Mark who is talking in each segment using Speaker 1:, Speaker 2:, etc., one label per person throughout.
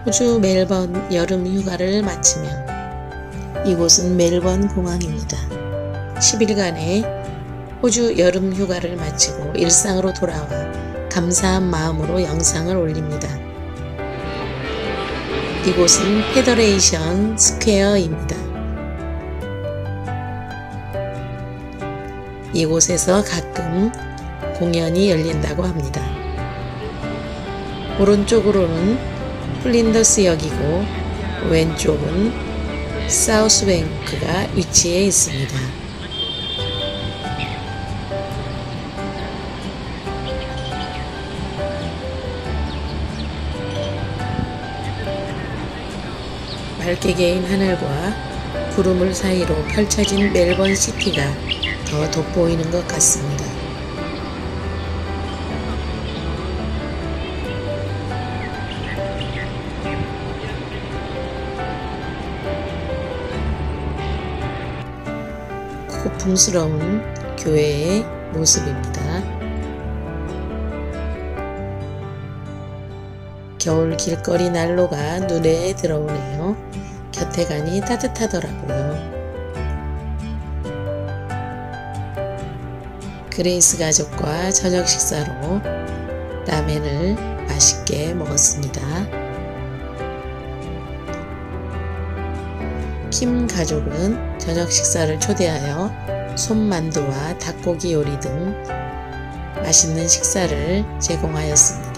Speaker 1: 호주 멜번 여름 휴가를 마치며 이곳은 멜번 공항입니다. 10일간의 호주 여름 휴가를 마치고 일상으로 돌아와 감사한 마음으로 영상을 올립니다. 이곳은 페더레이션 스퀘어입니다. 이곳에서 가끔 공연이 열린다고 합니다. 오른쪽으로는 플린더스역이고 왼쪽은 사우스뱅크가 위치해 있습니다. 맑게 개인 하늘과 구름을 사이로 펼쳐진 멜번 시티가 더 돋보이는 것 같습니다. 고풍스러운 교회의 모습입니다. 겨울 길거리 난로가 눈에 들어오네요. 곁에 가니 따뜻하더라고요. 그레이스 가족과 저녁 식사로 라멘을 맛있게 먹었습니다. 킴 가족은 저녁 식사를 초대하여 손만두와 닭고기 요리 등 맛있는 식사를 제공하였습니다.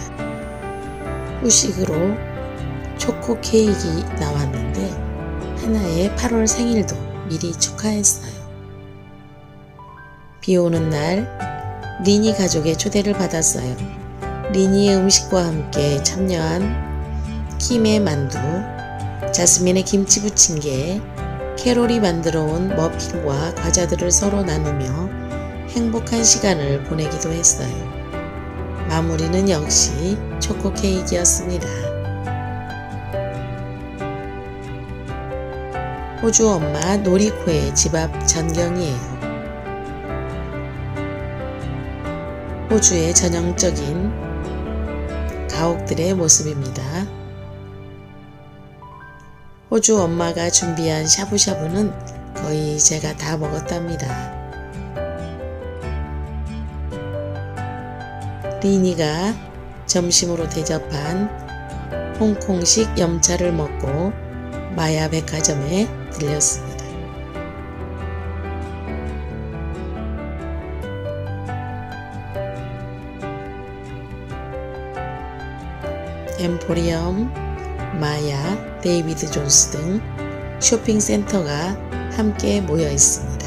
Speaker 1: 후식으로 초코 케이크 나왔는데 하나의 8월 생일도 미리 축하했어요. 비 오는 날 리니 가족의 초대를 받았어요. 리니의 음식과 함께 참여한 킴의 만두, 자스민의 김치 부침개, 캐롤이 만들어 온 머핀과 과자들을 서로 나누며 행복한 시간을 보내기도 했어요. 마무리는 역시 초코 케이크였습니다. 호주 엄마 노리코의 집 앞 전경이에요. 호주의 전형적인 가옥들의 모습입니다. 호주 엄마가 준비한 샤브샤브는 거의 제가 다 먹었답니다. 리니가 점심으로 대접한 홍콩식 염차를 먹고 마야 백화점에 들렸습니다. 엠포리엄, 마야, 데이비드 존스 등 쇼핑센터가 함께 모여 있습니다.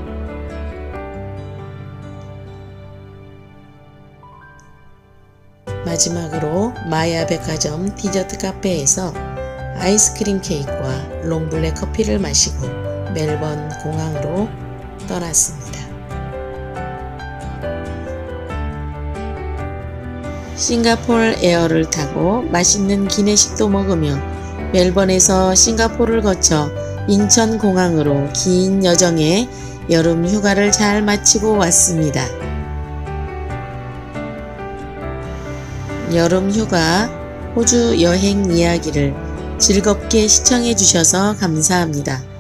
Speaker 1: 마지막으로 마야 백화점 디저트 카페에서 아이스크림 케이크와 롱블랙 커피를 마시고 멜번 공항으로 떠났습니다. 싱가포르 에어를 타고 맛있는 기내식도 먹으며 멜번에서 싱가포르를 거쳐 인천공항으로 긴 여정의 여름 휴가를 잘 마치고 왔습니다. 여름 휴가 호주 여행 이야기를 즐겁게 시청해 주셔서 감사합니다.